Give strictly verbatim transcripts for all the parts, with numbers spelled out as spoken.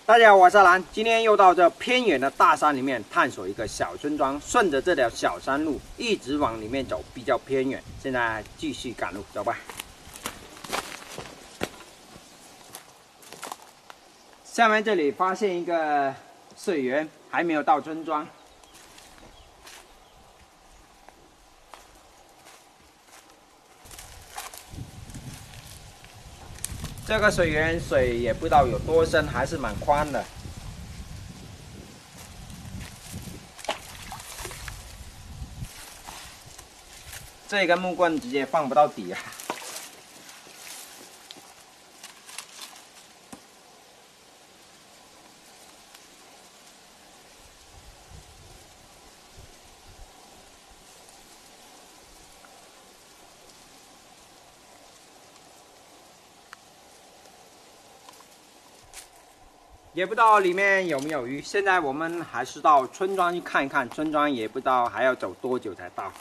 大家好，我是阿兰，今天又到这偏远的大山里面探索一个小村庄，顺着这条小山路一直往里面走，比较偏远。现在继续赶路，走吧。下面这里发现一个水源，还没有到村庄。这个水源水也不知道有多深，还是蛮宽的。这根木棍直接放不到底啊！也不知道里面有没有鱼。现在我们还是到村庄去看一看，村庄也不知道还要走多久才到。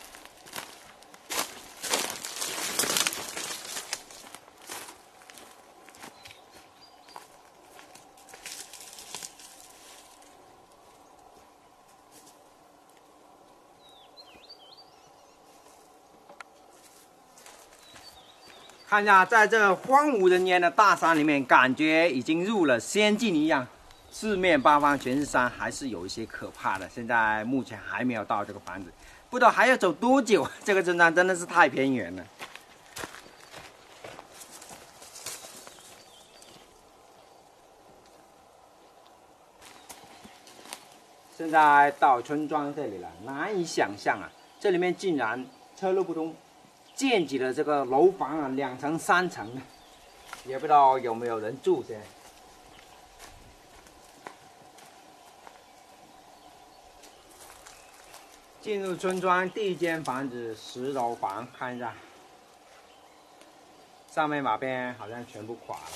看一下，在这荒无人烟的大山里面，感觉已经入了仙境一样，四面八方全是山，还是有一些可怕的。现在目前还没有到这个房子，不知道还要走多久。这个村庄真的是太偏远了。现在到村庄这里了，难以想象啊，这里面竟然车路不通。建起了这个楼房啊，两层、三层的，也不知道有没有人住这。进入村庄第一间房子，十楼房，看一下，上面马边好像全部垮了。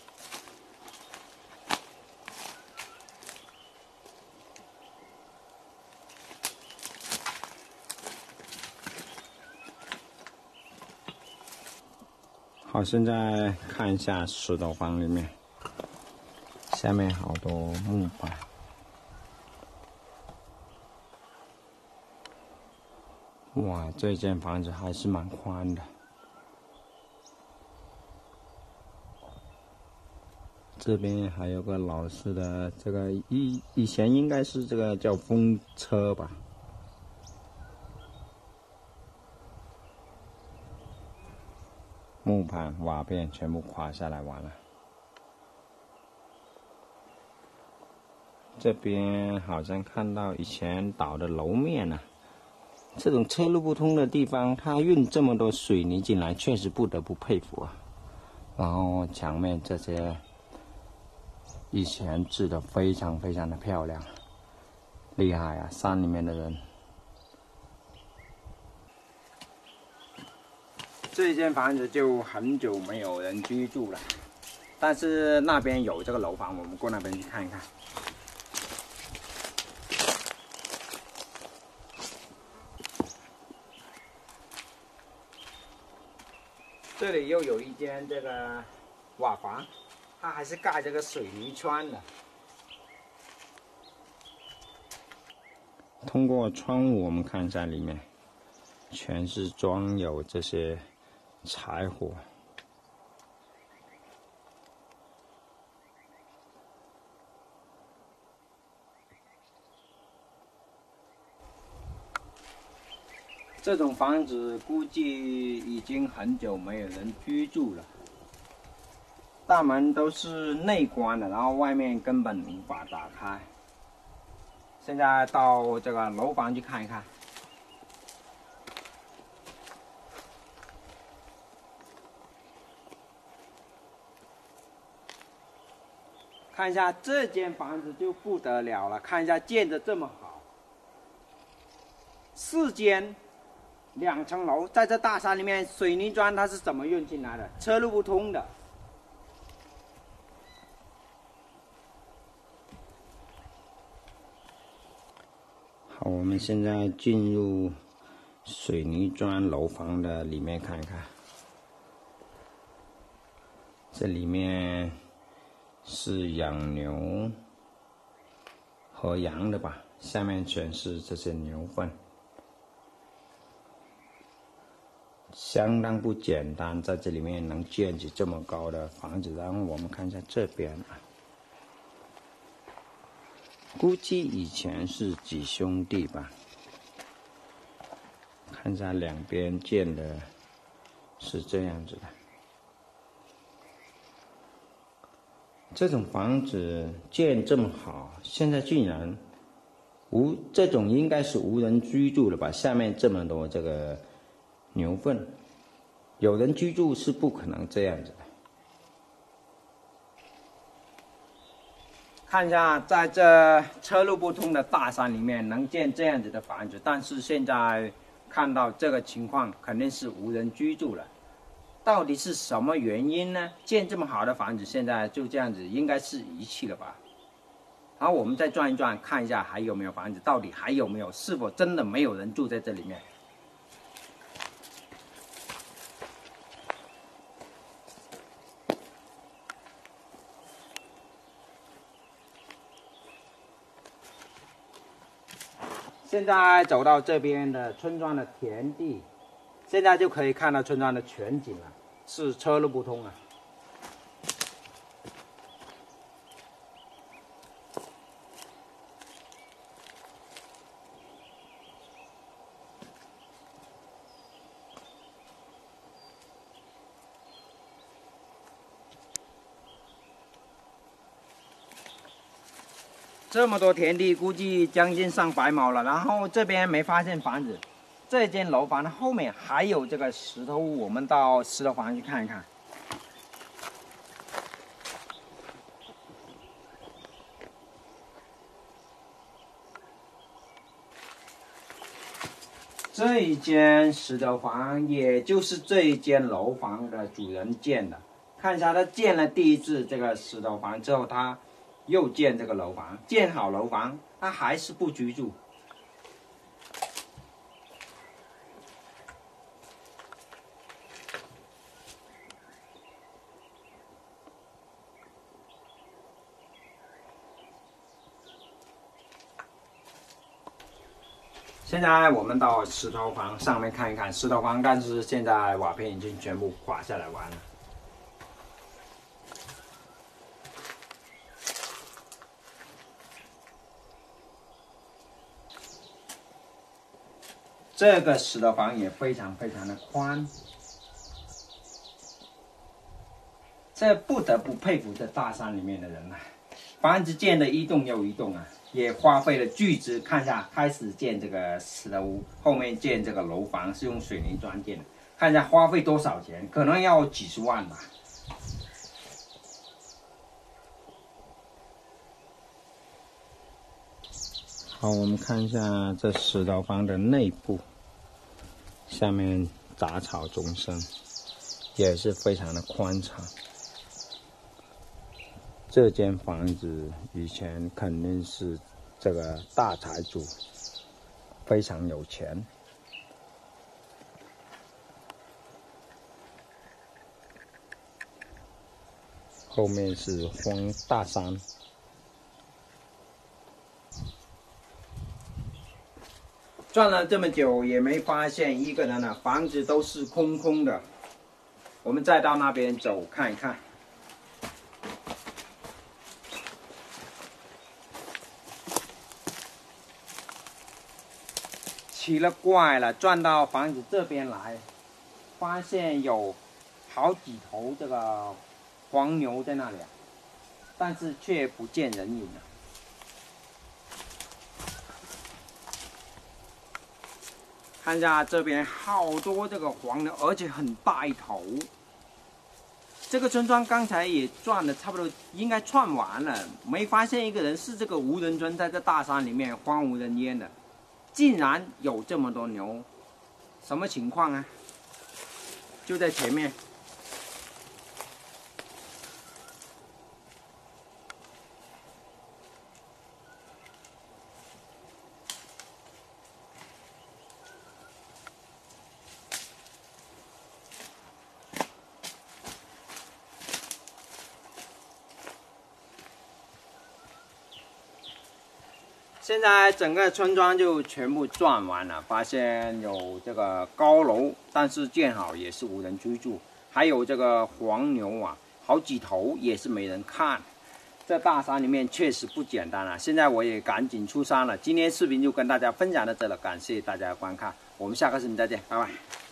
好，现在看一下石头房里面，下面好多木板。哇，这间房子还是蛮宽的。这边还有个老式的，这个以以前应该是这个叫风车吧。木板、瓦片全部垮下来，完了。这边好像看到以前倒的楼面啊，这种车路不通的地方，它运这么多水泥进来，确实不得不佩服啊。然后墙面这些以前制的非常非常的漂亮，厉害啊！山里面的人。这间房子就很久没有人居住了，但是那边有这个楼房，我们过那边去看一看。这里又有一间这个瓦房，它还是盖这个水泥窗的。通过窗户我们看一下里面，全是装有这些柴火。这种房子估计已经很久没有人居住了，大门都是内关的，然后外面根本无法打开。现在到这个楼房去看一看。看一下这间房子就不得了了，看一下建得这么好，四间，两层楼，在这大山里面，水泥砖它是怎么运进来的？车路不通的。好，我们现在进入水泥砖楼房的里面看一看，这里面是养牛和羊的吧，下面全是这些牛粪，相当不简单，在这里面能建起这么高的房子。然后我们看一下这边啊，估计以前是几兄弟吧，看一下两边建的是这样子的。这种房子建这么好，现在竟然无这种应该是无人居住了吧？下面这么多这个牛粪，有人居住是不可能这样子的。看一下，在这车路不通的大山里面能建这样子的房子，但是现在看到这个情况，肯定是无人居住了。到底是什么原因呢？建这么好的房子，现在就这样子，应该是遗弃了吧？然后我们再转一转，看一下还有没有房子，到底还有没有？是否真的没有人住在这里面？现在走到这边的村庄的田地，现在就可以看到村庄的全景了，是车路不通啊。这么多田地，估计将近上百亩了。然后这边没发现房子，这间楼房的后面还有这个石头屋，我们到石头房去看一看。这一间石头房，也就是这一间楼房的主人建的。看一下，他建了第一次这个石头房之后，他又建这个楼房，建好楼房，他还是不居住。现在我们到石头房上面看一看石头房，但是现在瓦片已经全部垮下来完了。这个石头房也非常非常的宽，这不得不佩服这大山里面的人啊！房子建的一栋又一栋啊，也花费了巨资。看一下，开始建这个石头屋，后面建这个楼房是用水泥砖建的，看一下花费多少钱，可能要几十万吧。好，我们看一下这石头房的内部，下面杂草丛生，也是非常的宽敞。这间房子以前肯定是这个大财主，非常有钱。后面是荒大山。转了这么久也没发现一个人呢，房子都是空空的。我们再到那边走看一看。奇了怪了，转到房子这边来，发现有好几头这个黄牛在那里，但是却不见人影了。看一下这边好多这个黄牛，而且很大一头。这个村庄刚才也转的差不多，应该转完了，没发现一个人。是这个无人村在这大山里面荒无人烟的，竟然有这么多牛，什么情况啊？就在前面。 现在整个村庄就全部转完了，发现有这个高楼，但是建好也是无人居住，还有这个黄牛啊，好几头也是没人看。这大山里面确实不简单啊！现在我也赶紧出山了。今天视频就跟大家分享到这了，感谢大家观看，我们下个视频再见，拜拜。